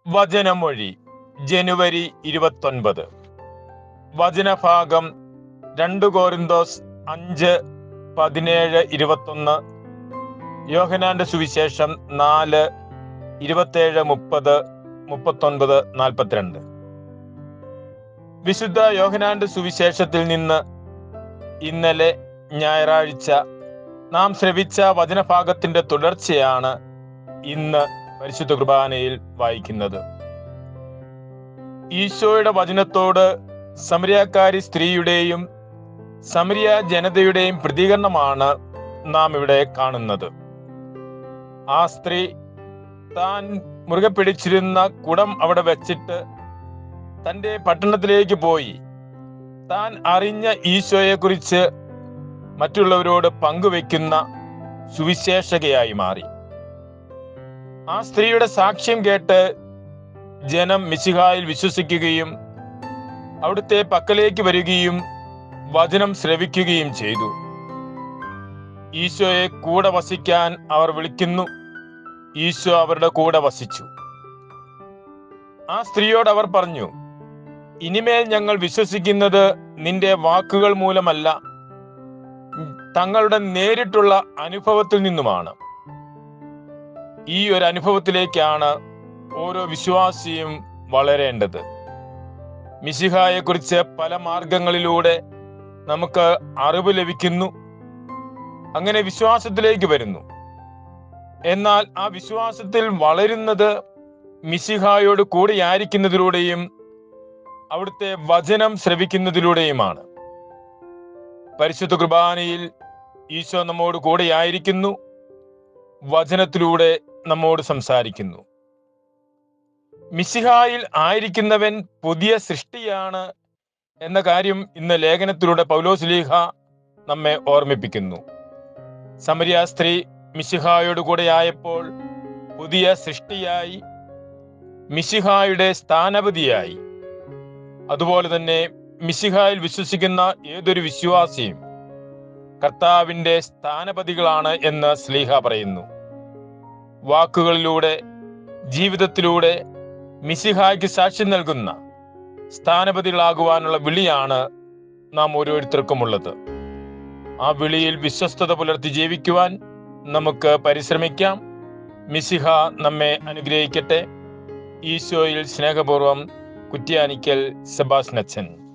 വചനമൊഴി ജനുവരി 29. വചനഭാഗം 2 കൊരിന്തോസ് 5:17-21, യോഹന്നാന്റെ സുവിശേഷം 4:27-30-39-42. വിശുദ്ധ യോഹന്നാന്റെ സുവിശേഷത്തിൽ നിന്ന് ഇന്നലെ ഞായറാഴ്ച നാം ശ്രവിച്ച വചനഭാഗത്തിന്റെ തുടർച്ചയാണ് ഇന്ന് പരിശുദ്ധ കുർബാനയിൽ വായിക്കുന്നത്. ഈശോയുടെ വചനത്തോട് സമരിയാക്കാരി സ്ത്രീയുടെയും സമരിയ ജനതയുടെയും പ്രതികരണമാണ് നാം ഇവിടെ കാണുന്നത്. ആ സ്ത്രീ താൻ മുറുകെ പിടിച്ചിരുന്ന കുടം അവിടെ വെച്ചിട്ട് തൻ്റെ പട്ടണത്തിലേക്ക് പോയി താൻ അറിഞ്ഞ ഈശോയെക്കുറിച്ച് മറ്റുള്ളവരോട് പങ്കുവെക്കുന്ന സുവിശേഷകയായി മാറി. ആ സ്ത്രീയുടെ സാക്ഷ്യം കേട്ട് ജനം മിശിഹായിൽ വിശ്വസിക്കുകയും അവിടുത്തെ പക്കലേക്ക് വരികയും വചനം ശ്രവിക്കുകയും ചെയ്തു. ഈശോയെ കൂടെ വസിക്കാൻ അവർ വിളിക്കുന്നു. ഈശോ അവരുടെ കൂടെ വസിച്ചു. ആ സ്ത്രീയോട് അവർ പറഞ്ഞു, ഇനിമേൽ ഞങ്ങൾ വിശ്വസിക്കുന്നത് നിന്റെ വാക്കുകൾ മൂലമല്ല, തങ്ങളുടെ നേരിട്ടുള്ള അനുഭവത്തിൽ നിന്നുമാണ്. ഈ ഒരു അനുഭവത്തിലേക്കാണ് ഓരോ വിശ്വാസിയും വളരേണ്ടത്. മിശിഹായെ കുറിച്ച് പല മാർഗങ്ങളിലൂടെ നമുക്ക് അറിവ് ലഭിക്കുന്നു, അങ്ങനെ വിശ്വാസത്തിലേക്ക് വരുന്നു. എന്നാൽ ആ വിശ്വാസത്തിൽ വളരുന്നത് മിശിഹായോട് കൂടെയായിരിക്കുന്നതിലൂടെയും അവിടുത്തെ വചനം ശ്രവിക്കുന്നതിലൂടെയുമാണ്. പരിശുദ്ധ കുർബാനയിൽ ഈശോ നമ്മോട് കൂടെയായിരിക്കുന്നു, വചനത്തിലൂടെ നമ്മോട് സംസാരിക്കുന്നു. മിശിഹായിൽ ആയിരിക്കുന്നവൻ പുതിയ സൃഷ്ടിയാണ് എന്ന കാര്യം ഇന്ന് ലേഖനത്തിലൂടെ പൗലോസ്ലീഹ നമ്മെ ഓർമ്മിപ്പിക്കുന്നു. സമരിയ സ്ത്രീ മിശിഹായോട് കൂടെയായപ്പോൾ പുതിയ സൃഷ്ടിയായി, മിശിഹായുടെ സ്ഥാനപതിയായി. അതുപോലെ തന്നെ മിശിഹായിൽ വിശ്വസിക്കുന്ന ഏതൊരു വിശ്വാസിയും കർത്താവിൻ്റെ സ്ഥാനപതികളാണ് എന്ന് ശ്ലീഹ പറയുന്നു. വാക്കുകളിലൂടെ, ജീവിതത്തിലൂടെ മിശിഹായ്ക്ക് സാക്ഷ്യം നൽകുന്ന സ്ഥാനപതികളാകുവാനുള്ള വിളിയാണ് നാം ഓരോരുത്തർക്കുമുള്ളത്. ആ വിളിയിൽ വിശ്വസ്തത പുലർത്തി ജീവിക്കുവാൻ നമുക്ക് പരിശ്രമിക്കാം. മിശിഹ നമ്മെ അനുഗ്രഹിക്കട്ടെ. ഈശോയിൽ സ്നേഹപൂർവം, കുറ്റ്യാനിക്കൽ സെബാസ്റ്റ്യൻ അച്ഛൻ.